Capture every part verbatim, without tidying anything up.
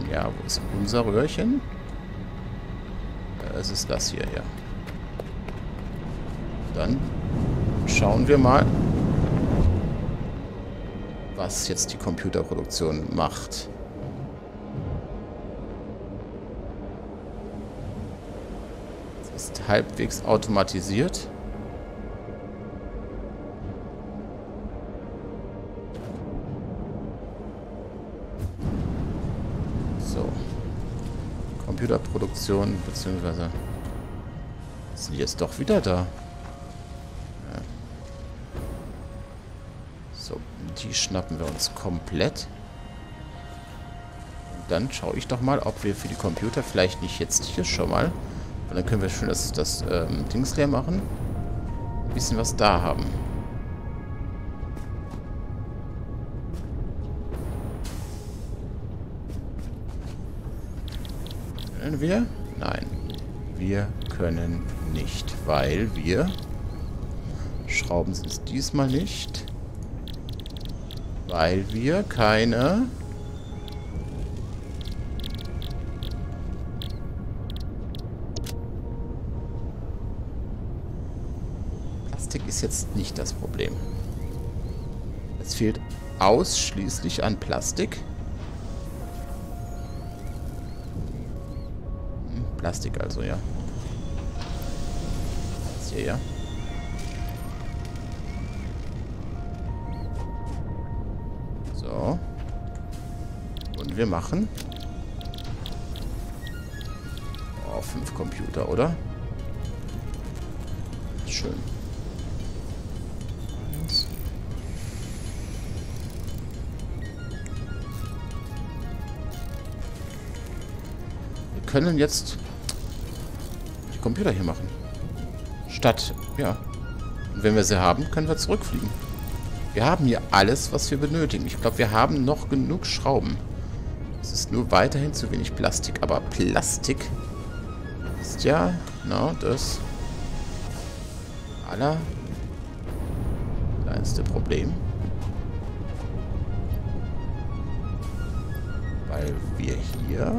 Ja, wo ist unser Röhrchen? Es ist das hier, ja. Dann schauen wir mal, was jetzt die Computerproduktion macht. Es ist halbwegs automatisiert. So. Computerproduktion, beziehungsweise sind die jetzt doch wieder da. Ja. So, die schnappen wir uns komplett. Und dann schaue ich doch mal, ob wir für die Computer vielleicht nicht jetzt hier schon mal, und dann können wir schön das, das ähm, Dings leer machen, ein bisschen was da haben. Können wir? Nein. Wir können nicht, weil wir... Schrauben sind es diesmal nicht. Weil wir keine... Plastik ist jetzt nicht das Problem. Es fehlt ausschließlich an Plastik. Plastik also, ja. Das hier, ja. So. Und wir machen... Oh, fünf Computer, oder? Schön. Eins. Wir können jetzt... Computer hier machen. Statt, ja. Und wenn wir sie haben, können wir zurückfliegen. Wir haben hier alles, was wir benötigen. Ich glaube, wir haben noch genug Schrauben. Es ist nur weiterhin zu wenig Plastik. Aber Plastik ist ja, na, das aller kleinste Problem. Weil wir hier...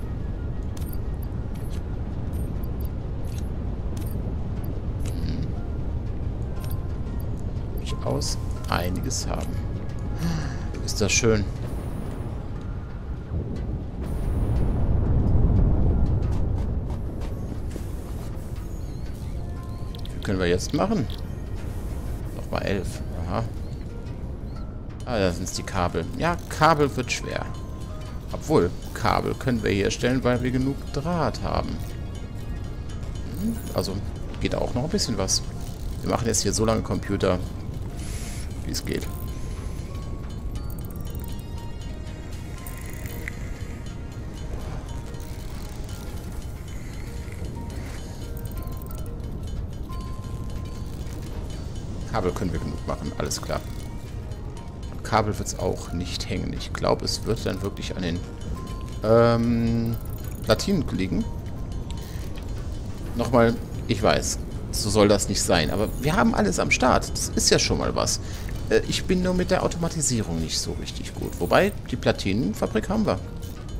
aus einiges haben. Ist das schön. Wie können wir jetzt machen? Nochmal elf. Aha. Ah, da sind es die Kabel. Ja, Kabel wird schwer. Obwohl, Kabel können wir herstellen, weil wir genug Draht haben. Also geht auch noch ein bisschen was. Wir machen jetzt hier so lange Computer, wie es geht. Kabel können wir genug machen, alles klar. Und Kabel wird es auch nicht hängen. Ich glaube, es wird dann wirklich an den ähm, Platinen liegen. Nochmal, ich weiß, so soll das nicht sein. Aber wir haben alles am Start. Das ist ja schon mal was. Äh, ich bin nur mit der Automatisierung nicht so richtig gut. Wobei, die Platinenfabrik haben wir.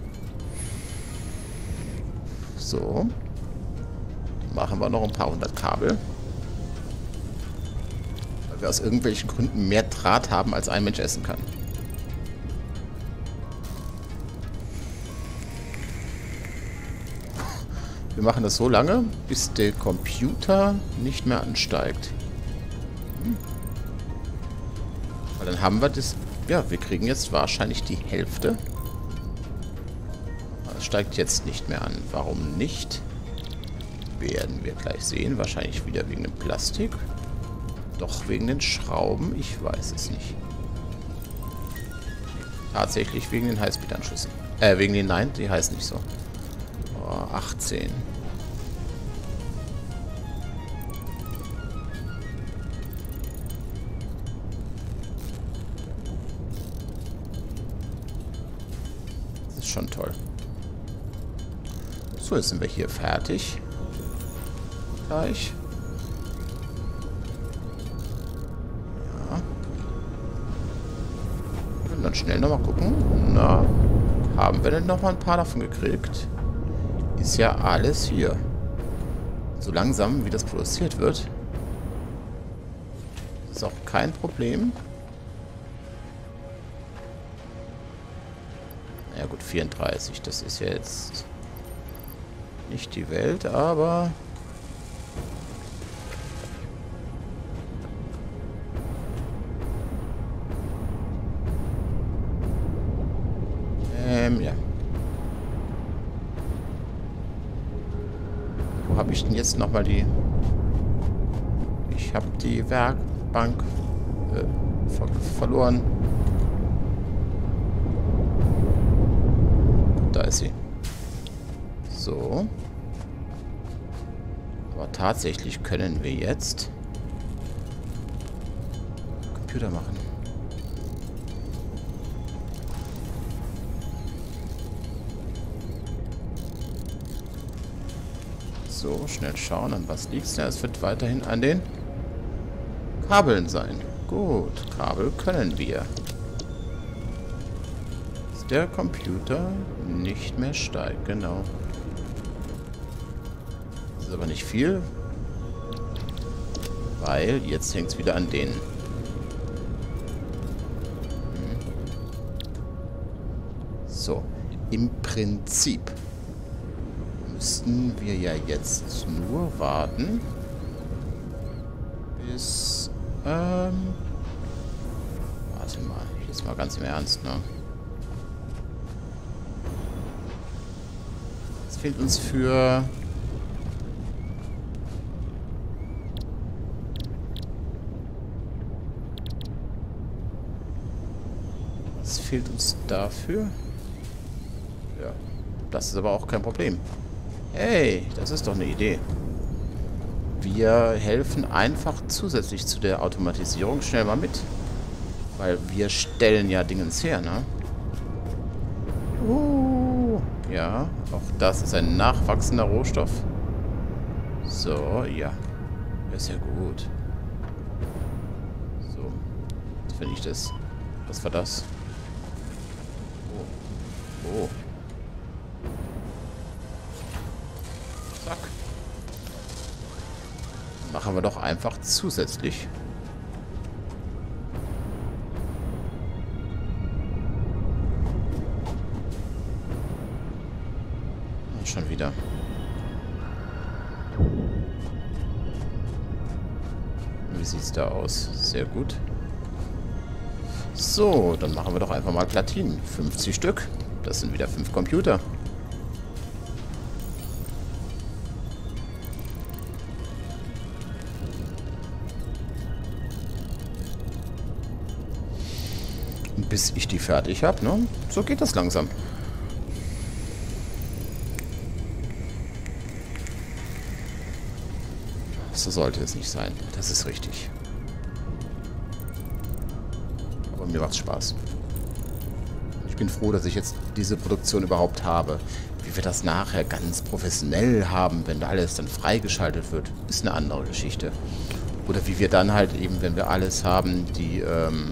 So. Machen wir noch ein paar hundert Kabel. Weil wir aus irgendwelchen Gründen mehr Draht haben, als ein Mensch essen kann. Wir machen das so lange, bis der Computer nicht mehr ansteigt. Hm. Weil dann haben wir das... Ja, wir kriegen jetzt wahrscheinlich die Hälfte. Es steigt jetzt nicht mehr an. Warum nicht? Werden wir gleich sehen. Wahrscheinlich wieder wegen dem Plastik. Doch wegen den Schrauben. Ich weiß es nicht. Tatsächlich wegen den Highspeed-Anschlüssen. Äh, wegen den... Nein, die heißen nicht so. achtzehn. Das ist schon toll. So, jetzt sind wir hier fertig. Gleich. Ja. Und dann schnell nochmal gucken. Na, haben wir denn noch mal ein paar davon gekriegt? Ist ja alles hier. So langsam, wie das produziert wird, ist auch kein Problem. Ja gut, vierunddreißig, das ist ja jetzt nicht die Welt, aber... Ähm, ja. Wo habe ich denn jetzt nochmal die... Ich habe die Werkbank äh, ver verloren. Da ist sie. So. Aber tatsächlich können wir jetzt Computer machen. So, schnell schauen, an was liegt es. Ja, es wird weiterhin an den Kabeln sein. Gut, Kabel können wir. Ist der Computer nicht mehr steigt, genau. Das ist aber nicht viel, weil jetzt hängt es wieder an denen. So, im Prinzip müssten wir ja jetzt nur warten, bis, ähm, warte mal, jetzt mal ganz im Ernst, ne? Es fehlt uns für was fehlt uns dafür? Ja, das ist aber auch kein Problem. Hey, das ist doch eine Idee. Wir helfen einfach zusätzlich zu der Automatisierung schnell mal mit. Weil wir stellen ja Dingens her, ne? Uh, ja, auch das ist ein nachwachsender Rohstoff. So, ja. Ist ja gut. So. Jetzt finde ich das. Was war das? Oh. Oh. Zack. Machen wir doch einfach zusätzlich. Und schon wieder. Wie sieht's da aus? Sehr gut. So, dann machen wir doch einfach mal Platinen. fünfzig Stück. Das sind wieder fünf Computer. Bis ich die fertig habe, ne? So geht das langsam. So sollte es nicht sein. Das ist richtig. Aber mir macht's Spaß. Ich bin froh, dass ich jetzt diese Produktion überhaupt habe. Wie wir das nachher ganz professionell haben, wenn alles dann freigeschaltet wird, ist eine andere Geschichte. Oder wie wir dann halt eben, wenn wir alles haben, die, ähm...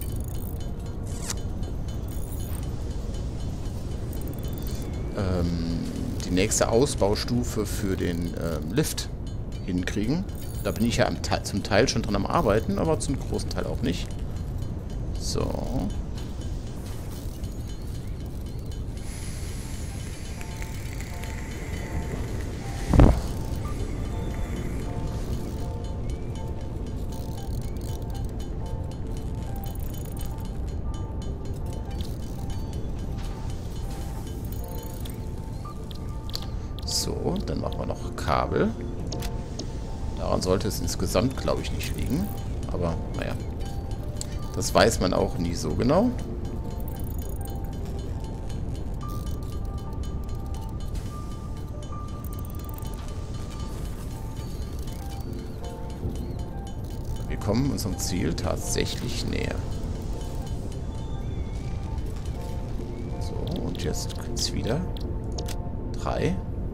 die nächste Ausbaustufe für den ähm, Lift hinkriegen. Da bin ich ja am Te- zum Teil schon dran am Arbeiten, aber zum großen Teil auch nicht. So. So, dann machen wir noch Kabel. Daran sollte es insgesamt, glaube ich, nicht liegen. Aber, naja. Das weiß man auch nie so genau. Wir kommen unserem Ziel tatsächlich näher. So, und jetzt geht's wieder. Drei.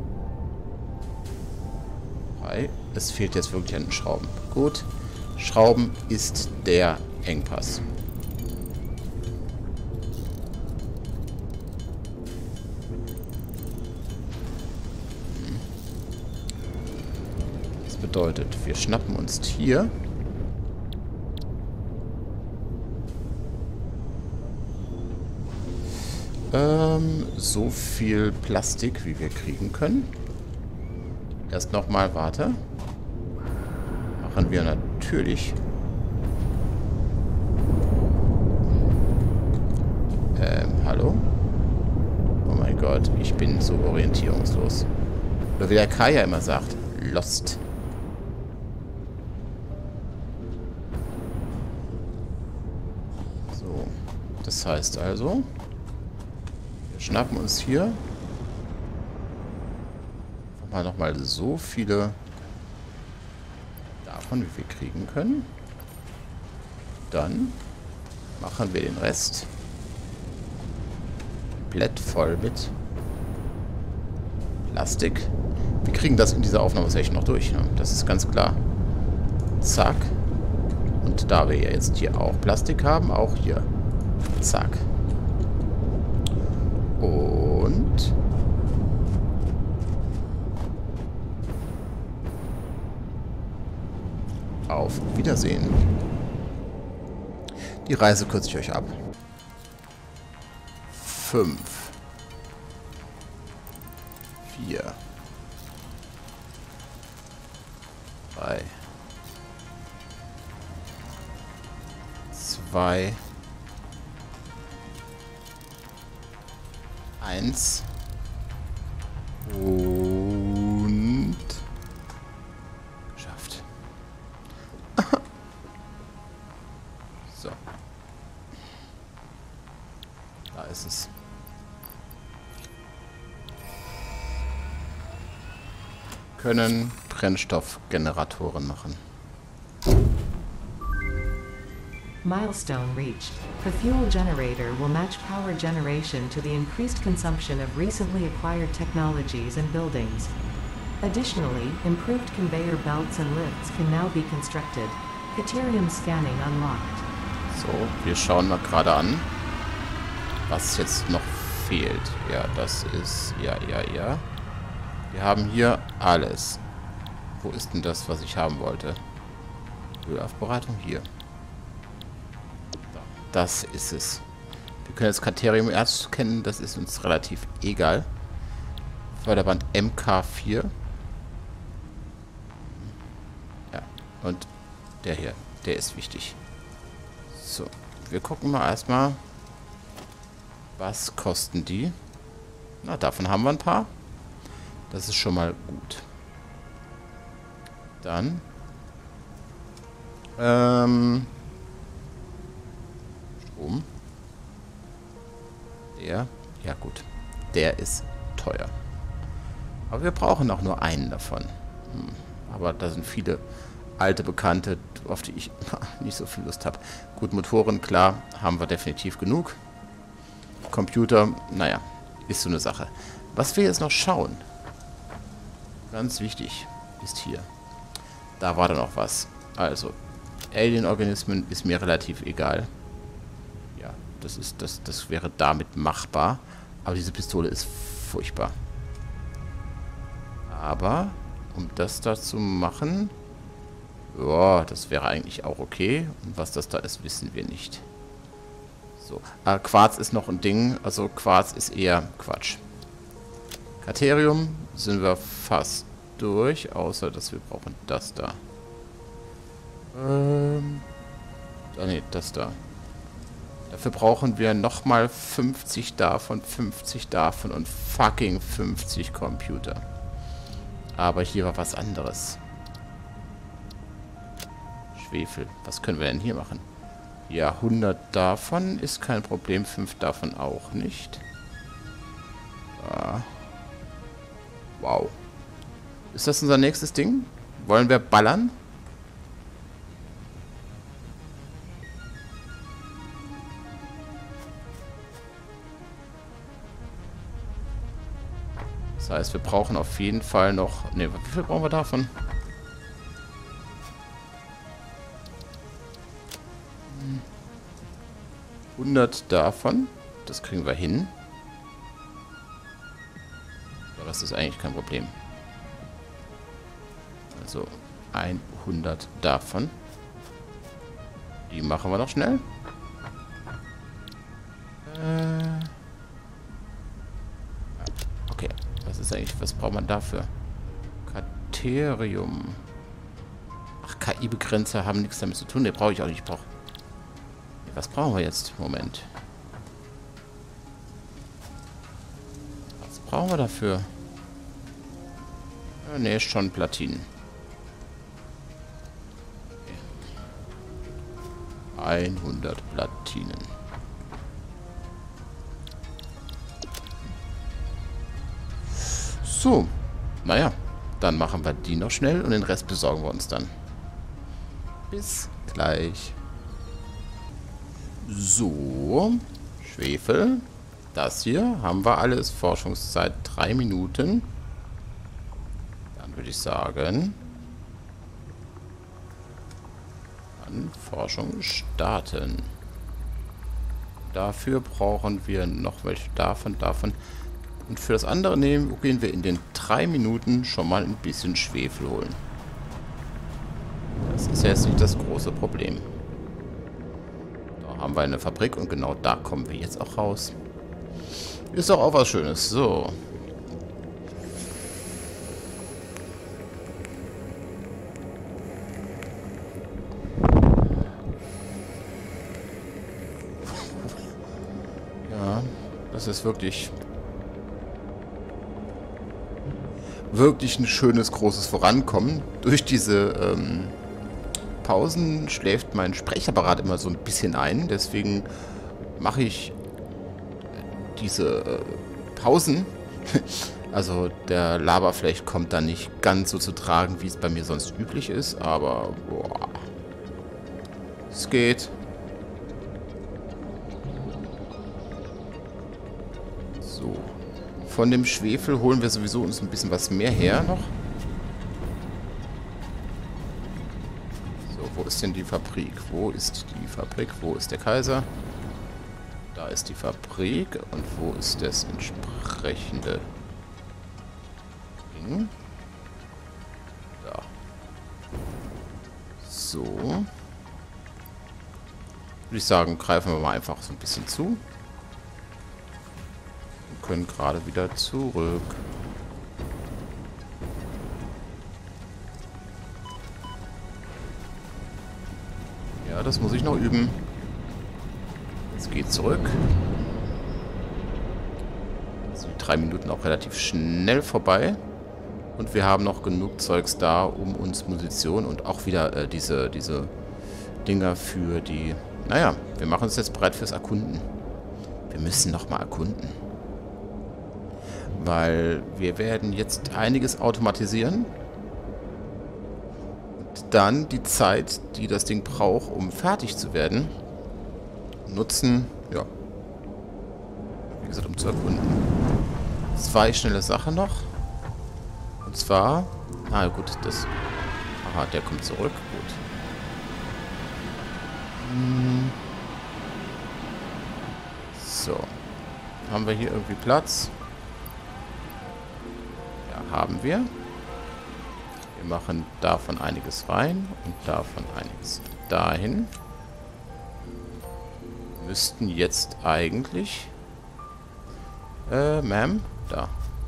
Es fehlt jetzt wirklich an den Schrauben. Gut. Schrauben ist der Engpass. bedeutet, wir schnappen uns hier ähm, so viel Plastik, wie wir kriegen können. Erst nochmal, warte. Machen wir natürlich. Ähm, hallo? Oh mein Gott, ich bin so orientierungslos. Oder wie der Kai ja immer sagt, lost. So, das heißt also, wir schnappen uns hier mal nochmal so viele davon, wie wir kriegen können. Dann machen wir den Rest komplett voll mit Plastik. Wir kriegen das in dieser Aufnahmesession noch durch, ne? Das ist ganz klar. Zack. Und da wir jetzt hier auch Plastik haben, auch hier. Zack. Und auf Wiedersehen. Die Reise kürze ich euch ab. Fünf. Vier. Drei. Zwei. Eins. Und geschafft. So. Da ist es. Können Brennstoffgeneratoren machen. Milestone reached. The fuel generator will match power generation to the increased consumption of recently acquired technologies and buildings. Additionally, improved conveyor belts and lifts can now be constructed. Caterium scanning unlocked. So, wir schauen mal gerade an, was jetzt noch fehlt. Ja, das ist... Ja, ja, ja. Wir haben hier alles. Wo ist denn das, was ich haben wollte? Ölaufbereitung hier. Das ist es. Wir können jetzt Caterium-Erz kennen, das ist uns relativ egal. Förderband M K vier. Ja, und der hier, der ist wichtig. So, wir gucken mal erstmal, was kosten die. Na, davon haben wir ein paar. Das ist schon mal gut. Dann ähm Strom. Der, ja gut, der ist teuer. Aber wir brauchen auch nur einen davon. Hm. Aber da sind viele alte Bekannte, auf die ich nicht so viel Lust habe. Gut, Motoren, klar, haben wir definitiv genug. Computer, naja, ist so eine Sache. Was wir jetzt noch schauen, ganz wichtig, ist hier. Da war da noch was. Also, Alien-Organismen ist mir relativ egal. Ja, das ist, das, das wäre damit machbar. Aber diese Pistole ist furchtbar. Aber, um das da zu machen, ja, das wäre eigentlich auch okay. Und was das da ist, wissen wir nicht. So, äh, Quarz ist noch ein Ding. Also Quarz ist eher Quatsch. Caterium sind wir fast durch, außer dass wir brauchen das da. Ähm, ah ne, das da. Dafür brauchen wir nochmal fünfzig davon, fünfzig davon und fucking fünfzig Computer. Aber hier war was anderes. Schwefel. Was können wir denn hier machen? Ja, hundert davon ist kein Problem, fünf davon auch nicht. Ah. Wow. Ist das unser nächstes Ding? Wollen wir ballern? Das heißt, wir brauchen auf jeden Fall noch... Ne, wie viel brauchen wir davon? hundert davon. Das kriegen wir hin. Aber das ist eigentlich kein Problem. Also hundert davon. Die machen wir noch schnell. Äh okay, was ist eigentlich, was braucht man dafür? Katerium. Ach, K I-Begrenzer haben nichts damit zu tun. Den brauche ich auch nicht. Ich brauche. Was brauchen wir jetzt? Moment. Was brauchen wir dafür? Ja, ne, schon Platinen. Okay. hundert Platinen. So. Naja. Dann machen wir die noch schnell und den Rest besorgen wir uns dann. Bis gleich. So. Schwefel. Das hier haben wir alles. Forschungszeit drei Minuten. Dann würde ich sagen, an Forschung starten. Dafür brauchen wir noch welche davon, davon. Und für das andere nehmen, gehen wir in den drei Minuten schon mal ein bisschen Schwefel holen. Das ist jetzt nicht das große Problem. Da haben wir eine Fabrik und genau da kommen wir jetzt auch raus. Ist doch auch was Schönes. So. Ja, das ist wirklich... wirklich ein schönes, großes Vorankommen. Durch diese ähm, Pausen schläft mein Sprechapparat immer so ein bisschen ein. Deswegen mache ich diese äh, Pausen. Also der Laberfläche kommt dann nicht ganz so zu tragen, wie es bei mir sonst üblich ist. Aber boah, es geht. So. Von dem Schwefel holen wir sowieso uns ein bisschen was mehr her noch. So, wo ist denn die Fabrik? Wo ist die Fabrik? Wo ist der Kaiser? Da ist die Fabrik. Und wo ist das entsprechende Ding? Da. So. Würde ich sagen, greifen wir mal einfach so ein bisschen zu. Können gerade wieder zurück. Ja, das muss ich noch üben. Jetzt geht zurück. Jetzt sind die drei Minuten auch relativ schnell vorbei. Und wir haben noch genug Zeugs da, um uns Munition und auch wieder äh, diese, diese Dinger für die... Naja, wir machen uns jetzt bereit fürs Erkunden. Wir müssen nochmal erkunden. Weil wir werden jetzt einiges automatisieren. Und dann die Zeit, die das Ding braucht, um fertig zu werden, nutzen, ja, wie gesagt, um zu erkunden. Zwei schnelle Sachen noch. Und zwar, ah gut, das, aha, der kommt zurück, gut. Hm. So, haben wir hier irgendwie Platz? Haben wir. Wir machen davon einiges rein und davon einiges dahin. Müssten jetzt eigentlich... Äh, Ma'am, da.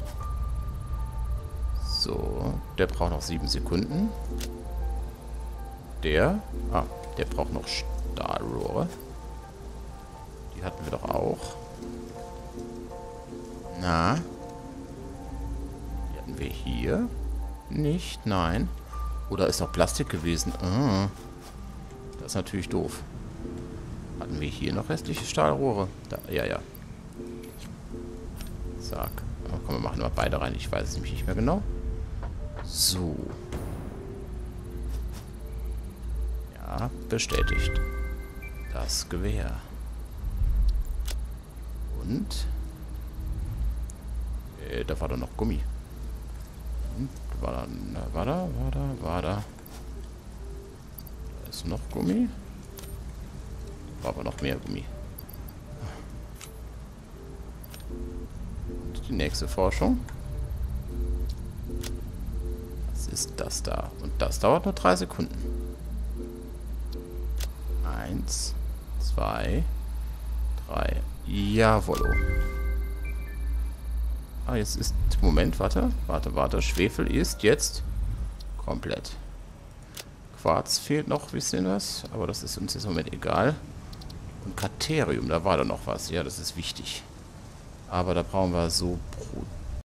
So, der braucht noch sieben Sekunden. Der, ah, der braucht noch Stahlrohre. Die hatten wir doch auch. Na? Wir hier nicht, nein. Oder ist noch Plastik gewesen? Ah, das ist natürlich doof. Hatten wir hier noch restliche Stahlrohre? Da, ja, ja. Zack. Oh, komm, wir machen mal beide rein. Ich weiß es nämlich nicht mehr genau. So. Ja, bestätigt. Das Gewehr. Und? Äh, da war doch noch Gummi. War da, war da, war da, war da. Da ist noch Gummi. War aber noch mehr Gummi. Und die nächste Forschung. Was ist das da. Und das dauert nur drei Sekunden. Eins, zwei, drei. Jawollo. Ah, jetzt ist... Moment, warte. Warte, warte. Schwefel ist jetzt komplett. Quarz fehlt noch, wisst ihr was? Aber das ist uns jetzt im Moment egal. Und Katerium, da war da noch was. Ja, das ist wichtig. Aber da brauchen wir so